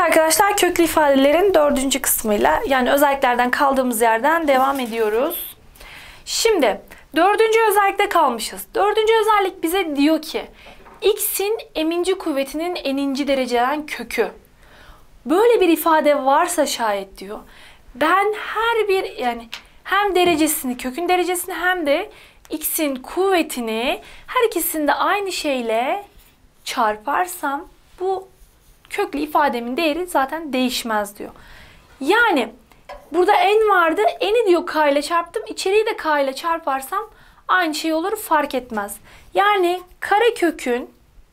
Arkadaşlar köklü ifadelerin 4. kısmıyla yani özelliklerden kaldığımız yerden devam ediyoruz. Şimdi 4. özellikte kalmışız. 4. özellik bize diyor ki x'in eminci kuvvetinin n'inci dereceden kökü. Böyle bir ifade varsa şayet diyor. Ben her bir hem derecesini, kökün derecesini hem de x'in kuvvetini her ikisini de aynı şeyle çarparsam bu köklü ifademin değeri zaten değişmez diyor. Yani burada n vardı. N'i diyor k ile çarptım. İçeriği de k ile çarparsam aynı şey olur, fark etmez. Yani karekökün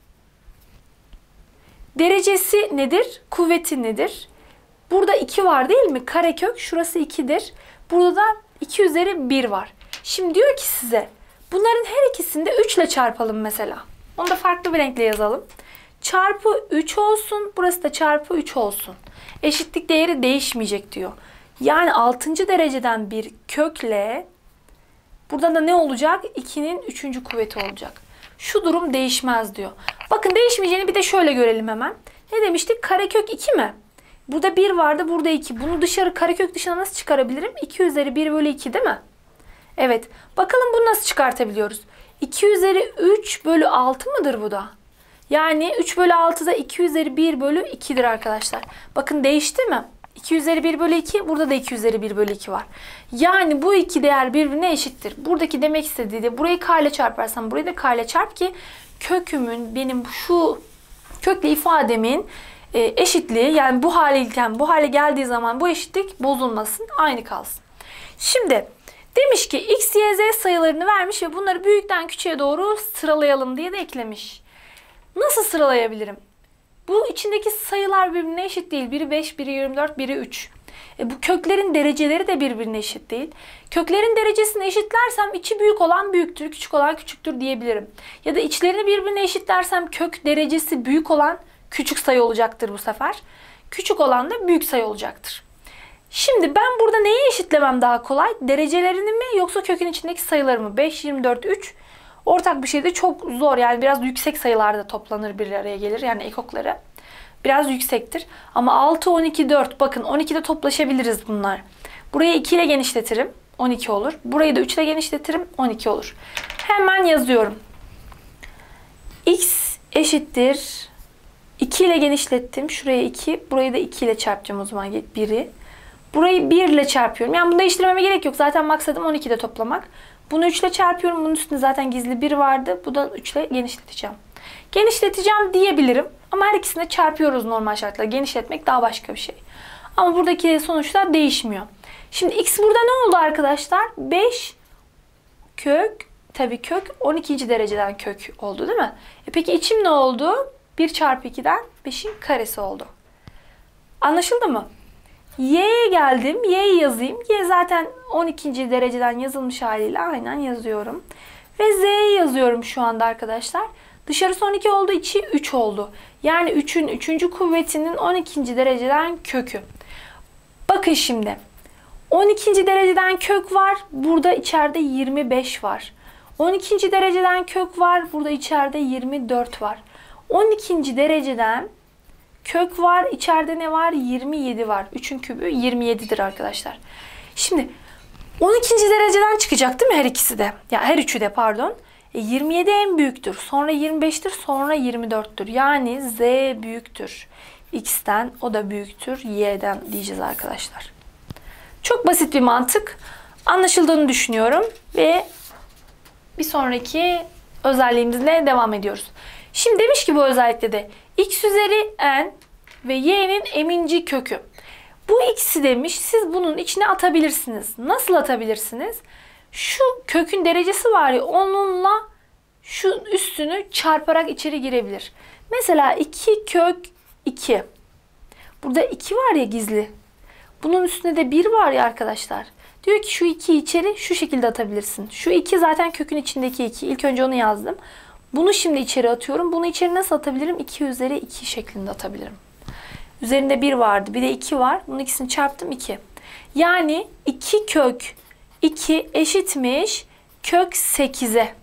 derecesi nedir? Kuvveti nedir? Burada 2 var değil mi? Karekök şurası 2'dir. Burada da 2 üzeri 1 var. Şimdi diyor ki size bunların her ikisini de 3 ile çarpalım mesela. Onu da farklı bir renkle yazalım. Çarpı 3 olsun. Burası da çarpı 3 olsun. Eşitlik değeri değişmeyecek diyor. Yani 6. dereceden bir kökle burada da ne olacak? 2'nin 3. kuvveti olacak. Şu durum değişmez diyor. Bakın değişmeyeceğini bir de şöyle görelim hemen. Ne demiştik? Karekök 2 mi? Burada 1 vardı, burada 2. Bunu dışarı, karekök dışına nasıl çıkarabilirim? 2 üzeri 1 bölü 2 değil mi? Evet. Bakalım bunu nasıl çıkartabiliyoruz? 2 üzeri 3 bölü 6 mıdır bu da? Yani 3 bölü 6 da 2 üzeri 1 bölü 2'dir arkadaşlar. Bakın değişti mi? 2 üzeri 1 bölü 2. Burada da 2 üzeri 1 bölü 2 var. Yani bu iki değer birbirine eşittir. Buradaki demek istediği de burayı k ile çarparsam burayı da k ile çarp ki kökümün, benim şu köklü ifademin eşitliği, yani bu haleyken bu hale geldiği zaman bu eşitlik bozulmasın. Aynı kalsın. Şimdi demiş ki x, y, z sayılarını vermiş ve bunları büyükten küçüğe doğru sıralayalım diye de eklemiş. Nasıl sıralayabilirim? Bu içindeki sayılar birbirine eşit değil. Biri 5, biri 24, biri 3. Bu köklerin dereceleri de birbirine eşit değil. Köklerin derecesini eşitlersem içi büyük olan büyüktür, küçük olan küçüktür diyebilirim. Ya da içlerini birbirine eşitlersem kök derecesi büyük olan küçük sayı olacaktır bu sefer. Küçük olan da büyük sayı olacaktır. Şimdi ben burada neyi eşitlemem daha kolay? Derecelerini mi yoksa kökün içindeki sayıları mı? 5, 24, 3. Ortak bir şey de çok zor. Yani biraz yüksek sayılarda toplanır, bir araya gelir. Yani ekokları biraz yüksektir. Ama 6, 12, 4. Bakın 12'de toplaşabiliriz bunlar. Burayı 2 ile genişletirim. 12 olur. Burayı da 3 ile genişletirim. 12 olur. Hemen yazıyorum. X eşittir. 2 ile genişlettim. Şuraya 2. Burayı da 2 ile çarpacağım o zaman. 1'i. Burayı 1 ile çarpıyorum. Yani bunu değiştirmeme gerek yok. Zaten maksadım 12'de toplamak. Bunu 3 ile çarpıyorum. Bunun üstünde zaten gizli 1 vardı. Bu da 3 ile genişleteceğim. Genişleteceğim diyebilirim. Ama her ikisini de çarpıyoruz normal şartla. Genişletmek daha başka bir şey. Ama buradaki sonuçlar değişmiyor. Şimdi x burada ne oldu arkadaşlar? 5 kök, tabii kök 12. dereceden kök oldu değil mi? Peki içim ne oldu? 1 çarpı 2'den 5'in karesi oldu. Anlaşıldı mı? Y'ye geldim. Y'yi yazayım. Y zaten 12. dereceden yazılmış haliyle aynen yazıyorum. Ve Z'yi yazıyorum şu anda arkadaşlar. Dışarısı 12 oldu, içi 3 oldu. Yani 3'ün 3. kuvvetinin 12. dereceden kökü. Bakın şimdi. 12. dereceden kök var. Burada içeride 25 var. 12. dereceden kök var. Burada içeride 24 var. 12. dereceden kök var. İçeride ne var? 27 var. 3'ün kübü 27'dir arkadaşlar. Şimdi 12. dereceden çıkacak değil mi her ikisi de? Ya her üçü de pardon. 27 en büyüktür. Sonra 25'tir. Sonra 24'tür. Yani Z büyüktür X'ten. O da büyüktür Y'den diyeceğiz arkadaşlar. Çok basit bir mantık. Anlaşıldığını düşünüyorum. Ve bir sonraki özelliğimizle devam ediyoruz. Şimdi demiş ki bu özellikle de x üzeri n ve y'nin eminci kökü. Bu x'i demiş siz bunun içine atabilirsiniz. Nasıl atabilirsiniz? Şu kökün derecesi var ya onunla şu üstünü çarparak içeri girebilir. Mesela 2 kök 2. Burada 2 var ya gizli. Bunun üstünde de 1 var ya arkadaşlar. Diyor ki şu 2'yi içeri şu şekilde atabilirsin. Şu 2 zaten kökün içindeki 2. İlk önce onu yazdım. Bunu şimdi içeri atıyorum. Bunu içeri nasıl atabilirim? 2 üzeri 2 şeklinde atabilirim. Üzerinde 1 vardı. Bir de 2 var. Bunun ikisini çarptım 2. Yani 2 kök 2 eşitmiş kök 8'e.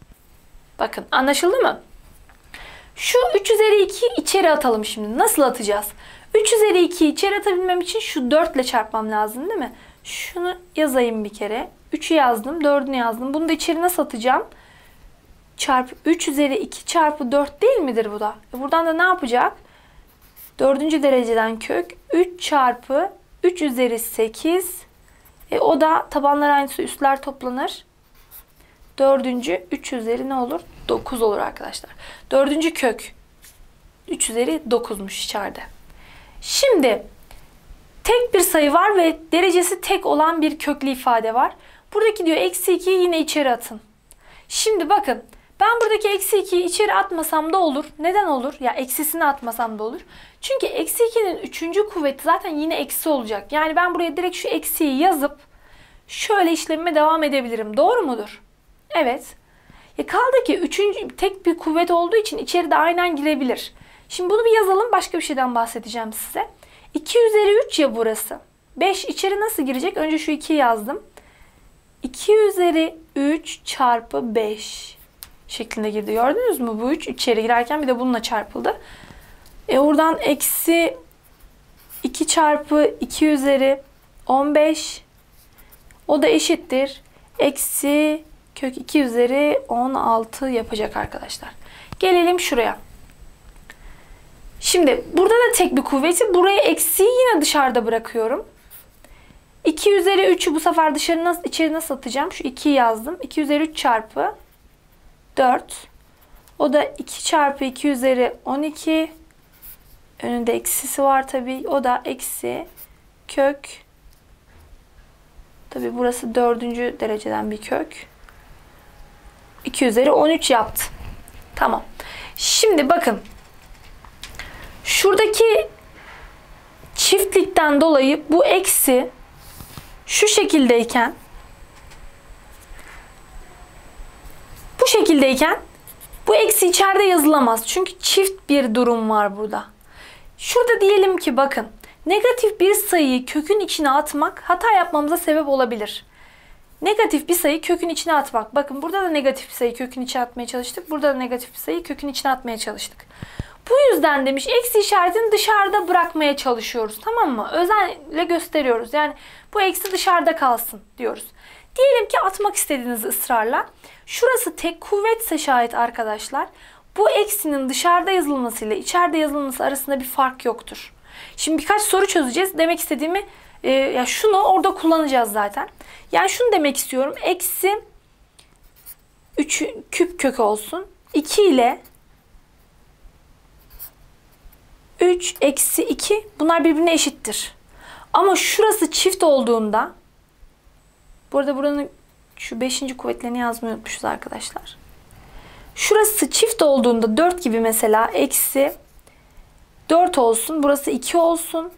Bakın anlaşıldı mı? Şu 3 üzeri 2 içeri atalım şimdi. Nasıl atacağız? 3 üzeri 2'yi içeri atabilmem için şu 4 ile çarpmam lazım değil mi? Şunu yazayım bir kere. 3'ü yazdım, 4'ünü yazdım. Bunu da içeri nasıl atacağım? Çarpı 3 üzeri 2 çarpı 4 değil midir bu da? Buradan da ne yapacak? 4. dereceden kök 3 çarpı 3 üzeri 8. O da tabanlar aynısı, üstler toplanır. 4. 3 üzeri ne olur? 9 olur arkadaşlar. 4. kök 3 üzeri 9'muş içeride. Şimdi tek bir sayı var ve derecesi tek olan bir köklü ifade var. Buradaki diyor eksi 2'yi yine içeri atın. Şimdi bakın, ben buradaki eksi 2'yi içeri atmasam da olur. Neden olur? Ya eksisini atmasam da olur. Çünkü eksi 2'nin 3. kuvveti zaten yine eksi olacak. Yani ben buraya direkt şu eksiyi yazıp şöyle işlemime devam edebilirim. Doğru mudur? Evet. Kaldı ki 3. tek bir kuvvet olduğu için içeri de aynen girebilir. Şimdi bunu bir yazalım. Başka bir şeyden bahsedeceğim size. 2 üzeri 3 ya burası. 5 içeri nasıl girecek? Önce şu 2'yi yazdım. 2 üzeri 3 çarpı 5 şeklinde girdi. Gördünüz mü? Bu 3 içeri girerken bir de bununla çarpıldı. Oradan eksi 2 çarpı 2 üzeri 15. O da eşittir. Eksi kök 2 üzeri 16 yapacak arkadaşlar. Gelelim şuraya. Şimdi burada da tek bir kuvveti. Buraya eksiyi yine dışarıda bırakıyorum. 2 üzeri 3'ü bu sefer içeri nasıl atacağım? Şu 2'yi yazdım. 2 üzeri 3 çarpı 4. O da 2 çarpı 2 üzeri 12. Önünde eksisi var tabii. O da eksi kök. Tabii burası 4. dereceden bir kök. 2 üzeri 13 yaptı. Tamam. Şimdi bakın. Şuradaki çiftlikten dolayı bu eksi şu şekildeyken bu eksi içeride yazılamaz. Çünkü çift bir durum var burada. Şurada diyelim ki bakın, negatif bir sayıyı kökün içine atmak hata yapmamıza sebep olabilir. Negatif bir sayı kökün içine atmak. Bakın burada da negatif bir sayı kökün içine atmaya çalıştık. Burada da negatif bir sayı kökün içine atmaya çalıştık. Bu yüzden demiş eksi işaretini dışarıda bırakmaya çalışıyoruz. Tamam mı? Özenle gösteriyoruz. Yani bu eksi dışarıda kalsın diyoruz. Diyelim ki atmak istediğiniz ısrarla. Şurası tek kuvvetse şayet arkadaşlar, bu eksinin dışarıda yazılması ile içeride yazılması arasında bir fark yoktur. Şimdi birkaç soru çözeceğiz. Demek istediğimi ya şunu orada kullanacağız zaten. Yani şunu demek istiyorum. Eksi 3 küp kök olsun. 2 ile 3 eksi 2 bunlar birbirine eşittir. Ama şurası çift olduğunda, bu arada buranın şu 5. kuvvetlerini yazmayı unutmuşuz arkadaşlar. Şurası çift olduğunda 4 gibi mesela eksi 4 olsun. Burası 2 olsun.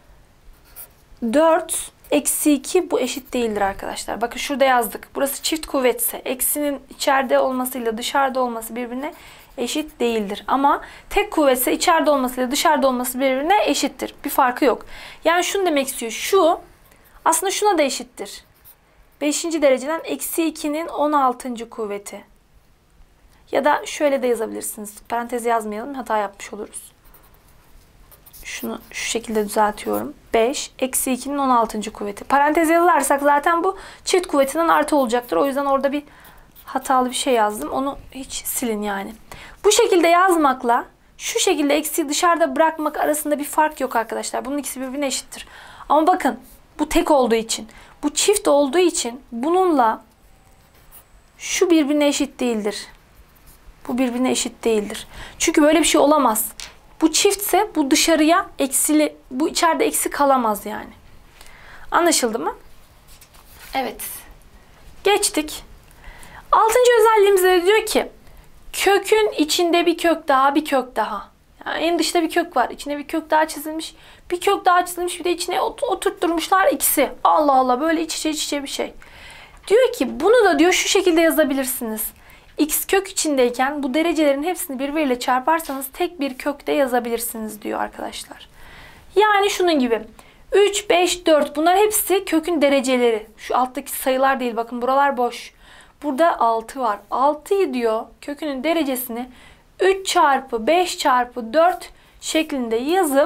4 eksi 2 bu eşit değildir arkadaşlar. Bakın şurada yazdık. Burası çift kuvvetse eksinin içeride olmasıyla dışarıda olması birbirine eşit değildir. Ama tek kuvvetse içeride olmasıyla dışarıda olması birbirine eşittir. Bir farkı yok. Yani şunu demek istiyor. Şu aslında şuna da eşittir. 5. dereceden eksi 2'nin 16. kuvveti. Ya da şöyle de yazabilirsiniz. Parantez yazmayalım. Hata yapmış oluruz. Şunu şu şekilde düzeltiyorum. 5 eksi 2'nin 16. kuvveti. Parantez yazarsak zaten bu çift kuvvetinden artı olacaktır. O yüzden orada bir hatalı bir şey yazdım. Onu hiç silin yani. Bu şekilde yazmakla şu şekilde eksiği dışarıda bırakmak arasında bir fark yok arkadaşlar. Bunun ikisi birbirine eşittir. Ama bakın bu tek olduğu için, bu çift olduğu için bununla şu birbirine eşit değildir. Bu birbirine eşit değildir. Çünkü böyle bir şey olamaz. Bu çiftse bu dışarıya eksili, bu içeride eksi kalamaz yani. Anlaşıldı mı? Evet. Geçtik. 6. özelliğimizde de diyor ki kökün içinde bir kök daha, bir kök daha. Yani en dışta bir kök var. İçine bir kök daha çizilmiş. Bir kök daha çizilmiş. Bir de içine oturtturmuşlar ikisi. Allah Allah, böyle iç içe bir şey. Diyor ki bunu da diyor şu şekilde yazabilirsiniz. X kök içindeyken bu derecelerin hepsini birbiriyle çarparsanız tek bir kökte yazabilirsiniz diyor arkadaşlar. Yani şunun gibi. 3, 5, 4 bunlar hepsi kökün dereceleri. Şu alttaki sayılar değil, bakın buralar boş. Burada 6 var. 6'yı diyor kökünün derecesini 3 çarpı 5 çarpı 4 şeklinde yazıp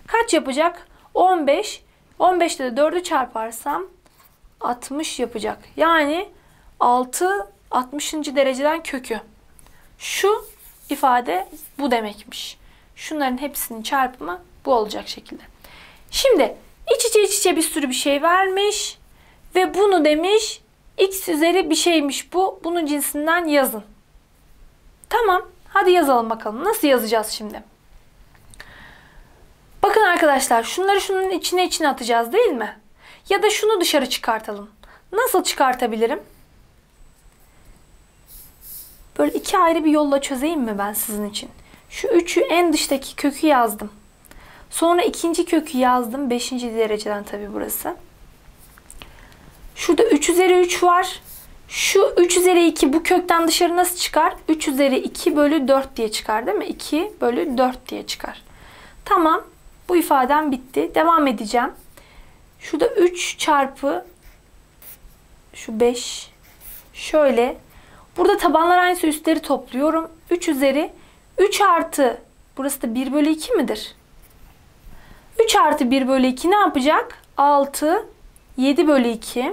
Kaç yapacak? 15. 15'te de 4'ü çarparsam 60 yapacak. Yani 6 60. dereceden kökü. Şu ifade bu demekmiş. Şunların hepsinin çarpımı bu olacak şekilde. Şimdi iç içe bir sürü bir şey vermiş ve bunu demiş x üzeri bir şeymiş bu. Bunun cinsinden yazın. Tamam. Hadi yazalım bakalım. Nasıl yazacağız şimdi? Bakın arkadaşlar, şunları şunun içine atacağız değil mi? Ya da şunu dışarı çıkartalım. Nasıl çıkartabilirim? Böyle iki ayrı bir yolla çözeyim mi ben sizin için? Şu 3'ü en dıştaki kökü yazdım. Sonra ikinci kökü yazdım. 5. dereceden tabii burası. Şurada 3 üzeri 3 var. Şu 3 üzeri 2 bu kökten dışarı nasıl çıkar? 3 üzeri 2 bölü 4 diye çıkar değil mi? 2 bölü 4 diye çıkar. Tamam. Bu ifadem bitti. Devam edeceğim. Şurada 3 çarpı şu 5 şöyle. Burada tabanlar aynısı, üstleri topluyorum. 3 üzeri 3 artı burası da 1 bölü 2 midir? 3 artı 1 bölü 2 ne yapacak? 6 7 bölü 2.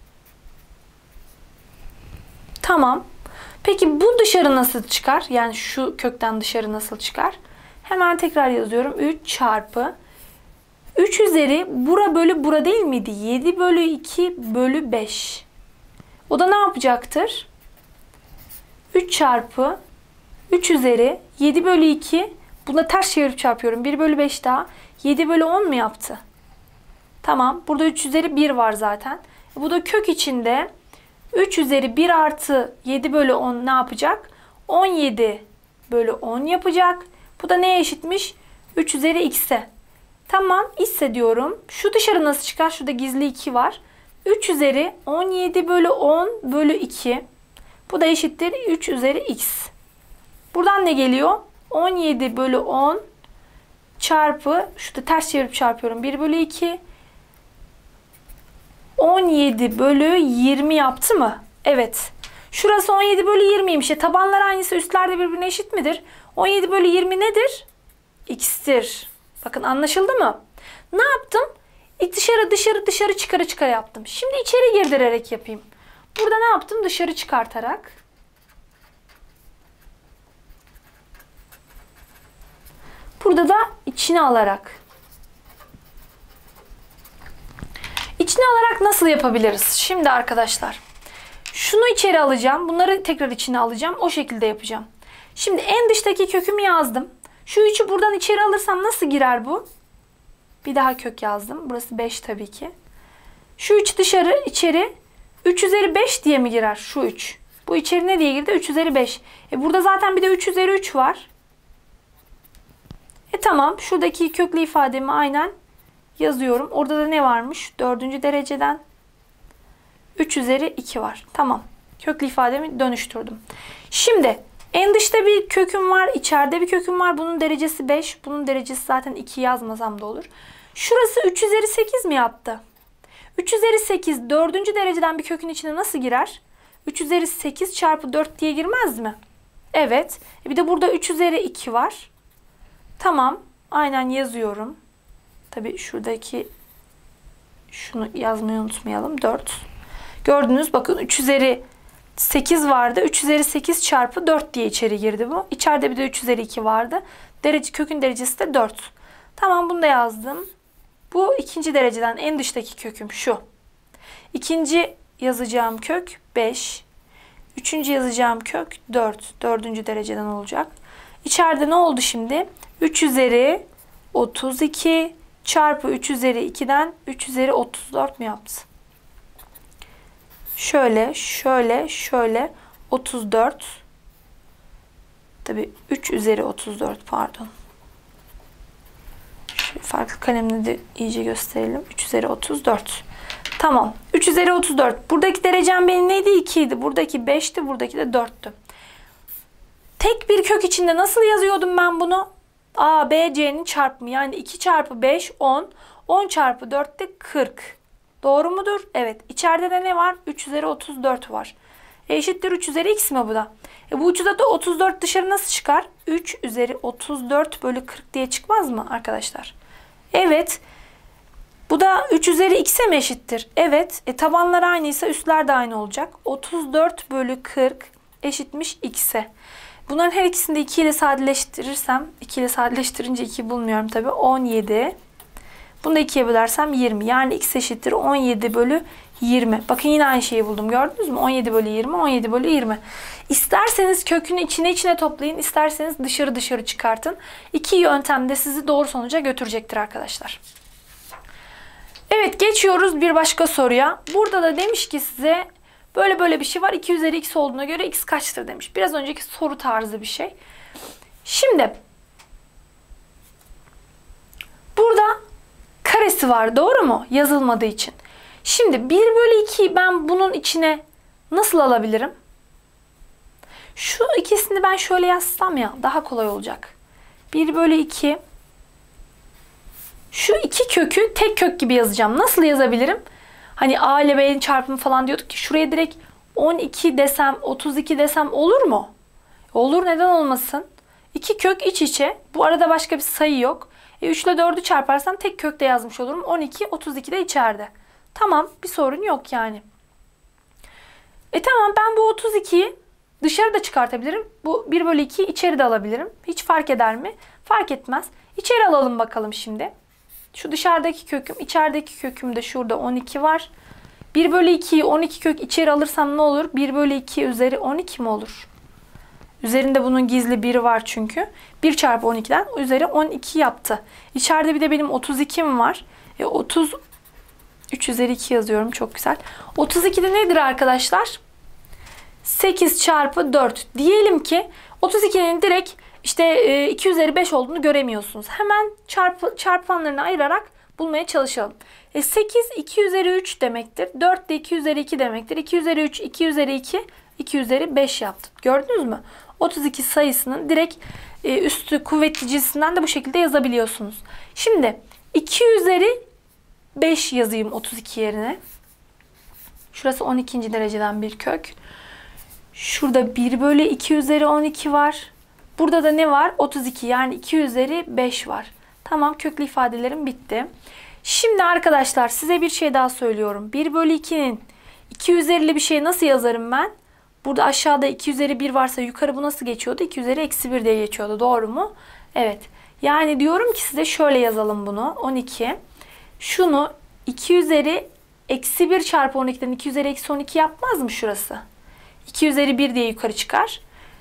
Tamam. Peki bu dışarı nasıl çıkar? Yani şu kökten dışarı nasıl çıkar? Hemen tekrar yazıyorum. 3 çarpı 3 üzeri bura bölü bura değil miydi? 7 bölü 2 bölü 5. O da ne yapacaktır? 3 çarpı 3 üzeri 7 bölü 2. Buna ters çevirip çarpıyorum. 1 bölü 5 daha. 7 bölü 10 mu yaptı? Tamam. Burada 3 üzeri 1 var zaten. Bu da kök içinde 3 üzeri 1 artı 7 bölü 10 ne yapacak? 17 bölü 10 yapacak. Bu da neye eşitmiş? 3 üzeri x'e. Tamam. Ise diyorum. Şu dışarı nasıl çıkar? Şurada gizli 2 var. 3 üzeri 17 bölü 10 bölü 2. Bu da eşittir 3 üzeri x. Buradan ne geliyor? 17 bölü 10 çarpı, şurada ters çevirip çarpıyorum. 1 bölü 2. 17 bölü 20 yaptı mı? Evet. Şurası 17 bölü 20'ymiş. Tabanlar aynısı, üstler de birbirine eşit midir? 17 bölü 20 nedir? X'tir. Bakın anlaşıldı mı? Ne yaptım? Dışarı çıkara yaptım. Şimdi içeri girdirerek yapayım. Burada ne yaptım? Dışarı çıkartarak. Burada da içine alarak. İçine alarak nasıl yapabiliriz? Şimdi arkadaşlar, şunu içeri alacağım. Bunları tekrar içine alacağım. O şekilde yapacağım. Şimdi en dıştaki kökümü yazdım. Şu 3'ü buradan içeri alırsam nasıl girer bu? Bir daha kök yazdım. Burası 5 tabii ki. Şu 3 dışarı, içeri 3 üzeri 5 diye mi girer? Şu 3. Bu içeri ne diye girdi? 3 üzeri 5. Burada zaten bir de 3 üzeri 3 var. Tamam. Şuradaki köklü ifademi aynen yazıyorum. Orada da ne varmış? 4. dereceden 3 üzeri 2 var. Tamam. Köklü ifademi dönüştürdüm. Şimdi en dışta bir köküm var. İçeride bir köküm var. Bunun derecesi 5. Bunun derecesi zaten 2 yazmasam da olur. Şurası 3 üzeri 8 mi yaptı? 3 üzeri 8 4. dereceden bir kökün içine nasıl girer? 3 üzeri 8 çarpı 4 diye girmez mi? Evet. Bir de burada 3 üzeri 2 var. Tamam. Aynen yazıyorum. Tabii şuradaki şunu yazmayı unutmayalım. 4. Gördünüz bakın 3 üzeri 8 vardı. 3 üzeri 8 çarpı 4 diye içeri girdi bu. İçeride bir de 3 üzeri 2 vardı. Kökün derecesi de 4. Tamam, bunu da yazdım. Bu ikinci dereceden en dıştaki köküm şu. İkinci yazacağım kök 5. Üçüncü yazacağım kök 4. Dördüncü dereceden olacak. İçeride ne oldu şimdi? 3 üzeri 32 çarpı 3 üzeri 2'den 3 üzeri 34 mu yaptı? Şöyle 34. Tabii 3 üzeri 34 pardon. Şöyle farklı kalemle de iyice gösterelim. 3 üzeri 34. Tamam. 3 üzeri 34. Buradaki derecem benim neydi? 2 idi. Buradaki 5'ti. Buradaki de 4'tü. Tek bir kök içinde nasıl yazıyordum ben bunu? A, B, C'nin çarpımı. Yani 2 çarpı 5, 10. 10 çarpı 4 de 40. Doğru mudur? Evet. İçeride de ne var? 3 üzeri 34 var. Eşittir 3 üzeri x mi bu da? Bu ucuda da 34 dışarı nasıl çıkar? 3 üzeri 34 bölü 40 diye çıkmaz mı arkadaşlar? Evet. Bu da 3 üzeri x'e mi eşittir? Evet. Tabanlar aynıysa üstler de aynı olacak. 34 bölü 40 eşitmiş x'e. Bunların her ikisini de 2 ile sadeleştirirsem, 2 ile sadeleştirince 2 bulmuyorum tabi. 17. Bunu da 2'ye bölersem 20. Yani x eşittir 17 bölü 20. Bakın yine aynı şeyi buldum. Gördünüz mü? 17 bölü 20, 17 bölü 20. İsterseniz kökünü içine toplayın. İsterseniz dışarı çıkartın. İki yöntem de sizi doğru sonuca götürecektir arkadaşlar. Evet, geçiyoruz bir başka soruya. Burada da demiş ki size böyle bir şey var. 2 üzeri x olduğuna göre x kaçtır demiş. Biraz önceki soru tarzı bir şey. Şimdi burada karesi var, doğru mu? Yazılmadığı için. Şimdi 1 bölü 2'yi ben bunun içine nasıl alabilirim? Şu ikisini ben şöyle yazsam ya daha kolay olacak. 1 bölü 2. Şu iki kökü tek kök gibi yazacağım. Nasıl yazabilirim? Hani a ile b'nin çarpımı falan diyorduk ki şuraya direkt 12 desem, 32 desem olur mu? Olur, neden olmasın? İki kök iç içe. Bu arada başka bir sayı yok. 3 ile 4'ü çarparsam tek kökte yazmış olurum. 12, 32 de içeride. Tamam, bir sorun yok yani. Tamam, ben bu 32'yi dışarı da çıkartabilirim. Bu 1 bölü 2'yi içeri de alabilirim. Hiç fark eder mi? Fark etmez. İçeri alalım bakalım şimdi. Şu dışarıdaki köküm, içerideki köküm de şurada 12 var. 1 bölü 2'yi 12 kök içeri alırsam ne olur? 1 bölü 2 üzeri 12 mi olur? Üzerinde bunun gizli 1'i var çünkü. 1 çarpı 12'den üzeri 12 yaptı. İçeride bir de benim 32'm var. 3 üzeri 2 yazıyorum. Çok güzel. 32'de nedir arkadaşlar? 8 çarpı 4. Diyelim ki 32'nin direkt işte 2 üzeri 5 olduğunu göremiyorsunuz. Hemen çarpanlarını ayırarak bulmaya çalışalım. 8 2 üzeri 3 demektir. 4 de 2 üzeri 2 demektir. 2 üzeri 3 2 üzeri 2 2 üzeri 5 yaptı. Gördünüz mü? 32 sayısının direkt üstü kuvvetli cinsinden de bu şekilde yazabiliyorsunuz. Şimdi 2 üzeri 5 yazayım 32 yerine. Şurası 12. dereceden bir kök. Şurada 1 bölü 2 üzeri 12 var. Burada da ne var? 32, yani 2 üzeri 5 var. Tamam, köklü ifadelerim bitti. Şimdi arkadaşlar size bir şey daha söylüyorum. 1 bölü 2'nin 2 üzerili bir şey nasıl yazarım ben? Burada aşağıda 2 üzeri 1 varsa yukarı bu nasıl geçiyordu? 2 üzeri eksi 1 diye geçiyordu. Doğru mu? Evet. Yani diyorum ki size şöyle yazalım bunu. 12. Şunu 2 üzeri eksi 1 çarpı 12'den 2 üzeri eksi 12 yapmaz mı şurası? 2 üzeri 1 diye yukarı çıkar.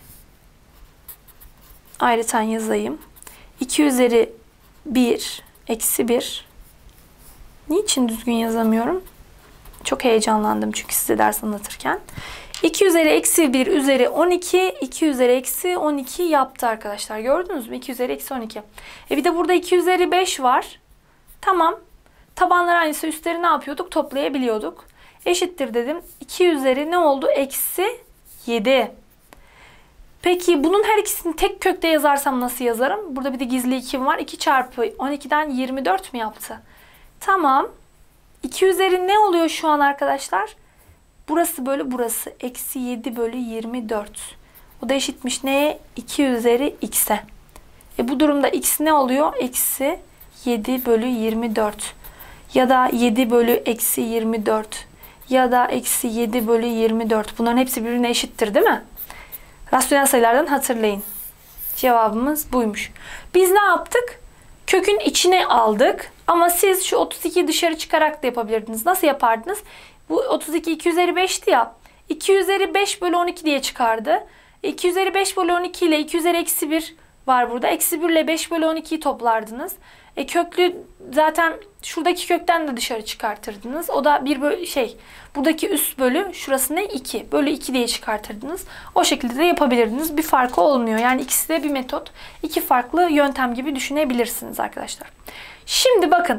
Ayrıca yazayım. 2 üzeri 1 eksi 1. Niçin düzgün yazamıyorum? Çok heyecanlandım çünkü size ders anlatırken. 2 üzeri eksi 1 üzeri 12. 2 üzeri eksi 12 yaptı arkadaşlar. Gördünüz mü? 2 üzeri eksi 12. Bir de burada 2 üzeri 5 var. Tamam. Tabanlar aynısı, üstleri ne yapıyorduk? Toplayabiliyorduk. Eşittir dedim. 2 üzeri ne oldu? Eksi 7. Peki bunun her ikisini tek kökte yazarsam nasıl yazarım? Burada bir de gizli 2'm var. 2 çarpı 12'den 24 mi yaptı? Tamam. 2 üzeri ne oluyor şu an arkadaşlar? Burası bölü burası. Eksi 7 bölü 24. O da eşitmiş neye? 2 üzeri x'e. Bu durumda x ne oluyor? Eksi 7 bölü 24. Ya da 7 bölü eksi 24. Ya da eksi 7 bölü 24. Bunların hepsi birbirine eşittir değil mi? Rasyonel sayılardan hatırlayın. Cevabımız buymuş. Biz ne yaptık? Kökün içine aldık. Ama siz şu 32'yi dışarı çıkarak da yapabilirdiniz. Nasıl yapardınız? Bu 32 2 üzeri 5'ti ya. 2 üzeri 5 bölü 12 diye çıkardı. 2 üzeri 5 bölü 12 ile 2 üzeri eksi 1 var burada. Eksi 1 ile 5 bölü 12'yi toplardınız. Köklü zaten şuradaki kökten de dışarı çıkartırdınız. O da bir bölü buradaki üst bölü şurası ne? 2. Bölü 2 diye çıkartırdınız. O şekilde de yapabilirdiniz. Bir farkı olmuyor. Yani ikisi de bir metot. İki farklı yöntem gibi düşünebilirsiniz arkadaşlar. Şimdi bakın.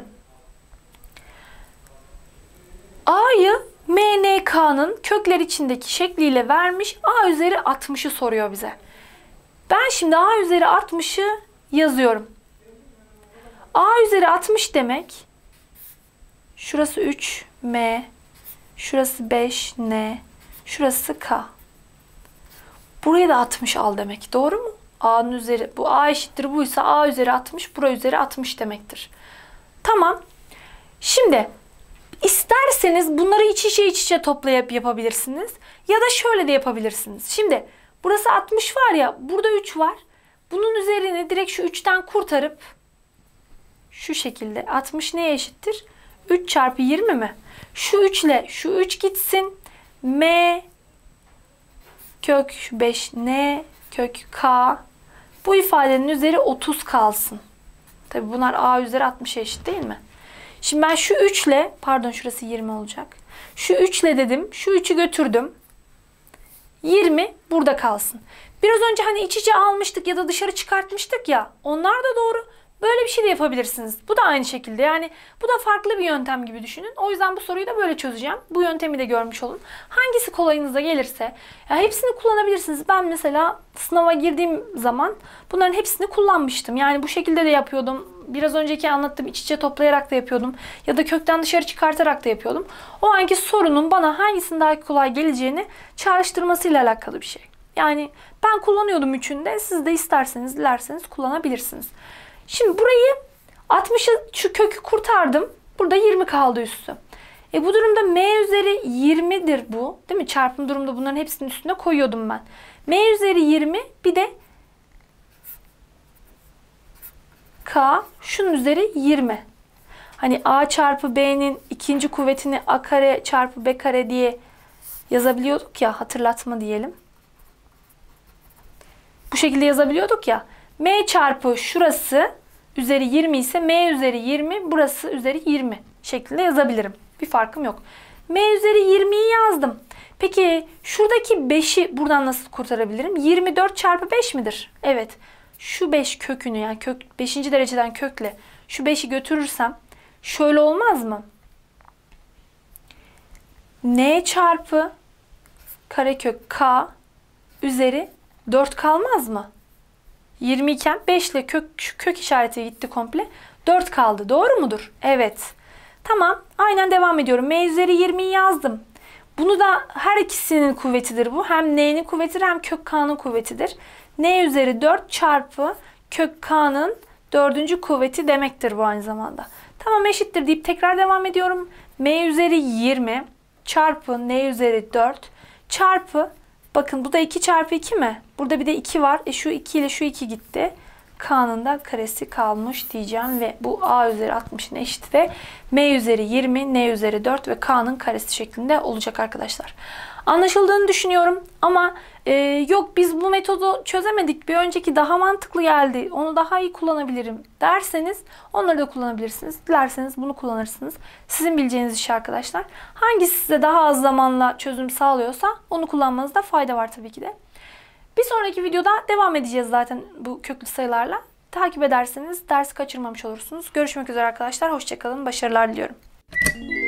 A'yı MNK'nın kökler içindeki şekliyle vermiş. A üzeri 60'ı soruyor bize. Ben şimdi A üzeri 60'ı yazıyorum. A üzeri 60 demek. Şurası 3M. Şurası 5N. Şurası K. Buraya da 60 al demek. Doğru mu? A'nın üzeri. Bu A eşittir buysa A üzeri 60. Bura üzeri 60 demektir. Tamam. Şimdi isterseniz bunları iç içe toplayıp yapabilirsiniz. Ya da şöyle de yapabilirsiniz. Şimdi burası 60 var ya, burada 3 var. Bunun üzerine direkt şu 3'ten kurtarıp şu şekilde 60 neye eşittir? 3 çarpı 20 mi? Şu 3 ile şu 3 gitsin. M kök 5 n kök k. Bu ifadenin üzeri 30 kalsın. Tabi bunlar a üzeri 60'a eşit değil mi? Şimdi ben şu 3 ile, pardon şurası 20 olacak. Şu 3 ile dedim. Şu 3'ü götürdüm. 20 burada kalsın. Biraz önce hani iç içe almıştık ya da dışarı çıkartmıştık ya. Onlar da doğru. Böyle bir şey de yapabilirsiniz. Bu da aynı şekilde. Yani bu da farklı bir yöntem gibi düşünün. O yüzden bu soruyu da böyle çözeceğim. Bu yöntemi de görmüş olun. Hangisi kolayınıza gelirse ya hepsini kullanabilirsiniz. Ben mesela sınava girdiğim zaman bunların hepsini kullanmıştım. Yani bu şekilde de yapıyordum. Biraz önceki anlattığım iç içe toplayarak da yapıyordum. Ya da kökten dışarı çıkartarak da yapıyordum. O anki sorunun bana hangisinin daha kolay geleceğini çağrıştırmasıyla alakalı bir şey. Yani ben kullanıyordum üçünde. Siz de isterseniz, dilerseniz kullanabilirsiniz. Şimdi burayı 60'ı şu kökü kurtardım. Burada 20 kaldı üstü. Bu durumda m üzeri 20'dir bu. Değil mi? Çarpım durumda bunların hepsinin üstüne koyuyordum ben. M üzeri 20 bir de k şunun üzeri 20. Hani a çarpı b'nin ikinci kuvvetini a kare çarpı b kare diye yazabiliyorduk ya, hatırlatma diyelim. Bu şekilde yazabiliyorduk ya. M çarpı şurası üzeri 20 ise m üzeri 20 burası üzeri 20 şeklinde yazabilirim. Bir farkım yok. M üzeri 20'yi yazdım. Peki şuradaki 5'i buradan nasıl kurtarabilirim? 24 çarpı 5 midir? Evet. Şu 5 kökünü, yani kök 5. dereceden kökle şu 5'i götürürsem şöyle olmaz mı? N çarpı karekök k üzeri 4 kalmaz mı? 20 iken 5 ile kök işareti gitti komple. 4 kaldı. Doğru mudur? Evet. Tamam. Aynen devam ediyorum. M üzeri 20'yi yazdım. Bunu da her ikisinin kuvvetidir bu. Hem n'nin kuvvetidir hem kök k'nın kuvvetidir. N üzeri 4 çarpı kök k'nın 4. kuvveti demektir bu aynı zamanda. Tamam, eşittir deyip tekrar devam ediyorum. M üzeri 20 çarpı n üzeri 4 çarpı, bakın bu da 2 çarpı 2 mi? Burada bir de 2 var. Şu 2 ile şu 2 gitti. K'nın da karesi kalmış diyeceğim ve bu a üzeri 60'ın eşit ve m üzeri 20, n üzeri 4 ve k'nın karesi şeklinde olacak arkadaşlar. Anlaşıldığını düşünüyorum ama yok biz bu metodu çözemedik, bir önceki daha mantıklı geldi, onu daha iyi kullanabilirim derseniz onları da kullanabilirsiniz. Dilerseniz bunu kullanırsınız. Sizin bileceğiniz iş arkadaşlar. Hangisi size daha az zamanla çözüm sağlıyorsa onu kullanmanızda fayda var tabii ki de. Bir sonraki videoda devam edeceğiz zaten bu köklü sayılarla. Takip ederseniz dersi kaçırmamış olursunuz. Görüşmek üzere arkadaşlar. Hoşça kalın. Başarılar diliyorum.